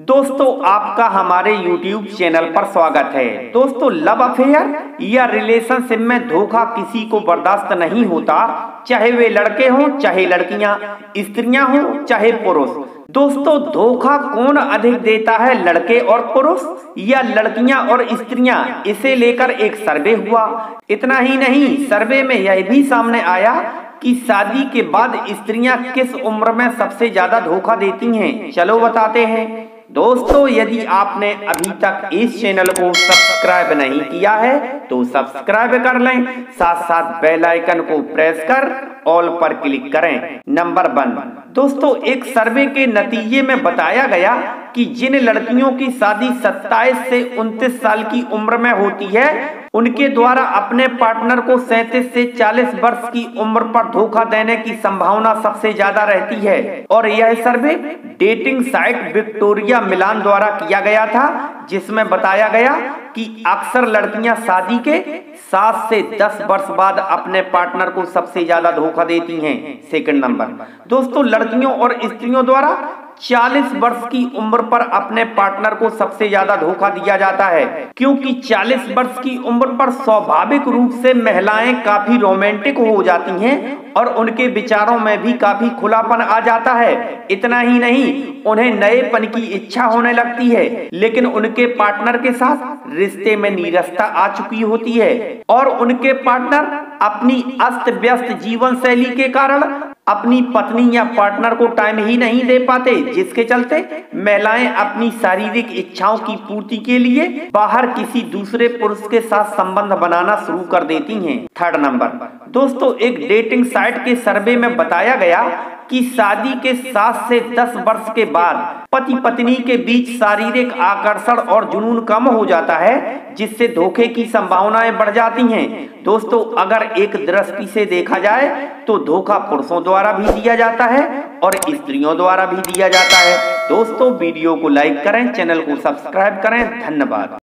दोस्तों आपका हमारे YouTube चैनल पर स्वागत है। दोस्तों लव अफेयर या रिलेशनशिप में धोखा किसी को बर्दाश्त नहीं होता, चाहे वे लड़के हों चाहे लड़कियां, स्त्रियां हों चाहे पुरुष। दोस्तों धोखा कौन अधिक देता है, लड़के और पुरुष या लड़कियां और स्त्रियां? इसे लेकर एक सर्वे हुआ। इतना ही नहीं, सर्वे में यह भी सामने आया कि शादी के बाद स्त्रियां किस उम्र में सबसे ज्यादा धोखा देती हैं। चलो बताते हैं। दोस्तों यदि आपने अभी तक इस चैनल को सब्सक्राइब नहीं किया है तो सब्सक्राइब कर लें, साथ साथ बेल आइकन को प्रेस कर ऑल पर क्लिक करें। नंबर 1, दोस्तों एक सर्वे के नतीजे में बताया गया कि जिन लड़कियों की शादी 27 से 29 साल की उम्र में होती है, उनके द्वारा अपने पार्टनर को 37 से 40 वर्ष की उम्र पर धोखा देने की संभावना सबसे ज्यादा रहती है। और यह survey dating site Victoria Milan द्वारा किया गया था, जिसमें बताया गया कि अक्सर लड़कियां शादी के 7 से 10 वर्ष बाद अपने पार्टनर को सबसे ज्यादा धोखा देती हैं। सेकंड नंबर, दोस्तों लड़कियों और स्त्रियों द्वारा 40 वर्ष की उम्र पर अपने पार्टनर को सबसे ज्यादा धोखा दिया जाता है, क्योंकि 40 वर्ष की उम्र पर स्वाभाविक रूप से महिलाएं काफी रोमांटिक हो जाती हैं और उनके विचारों में भी काफी खुलापन आ जाता है। इतना ही नहीं, उन्हें नएपन की इच्छा होने लगती है, लेकिन उनके पार्टनर के साथ रिश्ते में नीरसता आ चुकी होती है और उनके पार्टनर अपनी अस्त व्यस्त जीवन शैली के कारण अपनी पत्नी या पार्टनर को टाइम ही नहीं दे पाते, जिसके चलते महिलाएं अपनी शारीरिक इच्छाओं की पूर्ति के लिए बाहर किसी दूसरे पुरुष के साथ संबंध बनाना शुरू कर देती हैं। थर्ड नंबर, दोस्तों एक डेटिंग साइट के सर्वे में बताया गया कि शादी के 7 से 10 वर्ष के बाद पति पत्नी के बीच शारीरिक आकर्षण और जुनून कम हो जाता है, जिससे धोखे की संभावनाएं बढ़ जाती हैं। दोस्तों अगर एक दृष्टि से देखा जाए तो धोखा पुरुषों द्वारा भी दिया जाता है और स्त्रियों द्वारा भी दिया जाता है। दोस्तों वीडियो को लाइक करें, चैनल को सब्सक्राइब करें। धन्यवाद।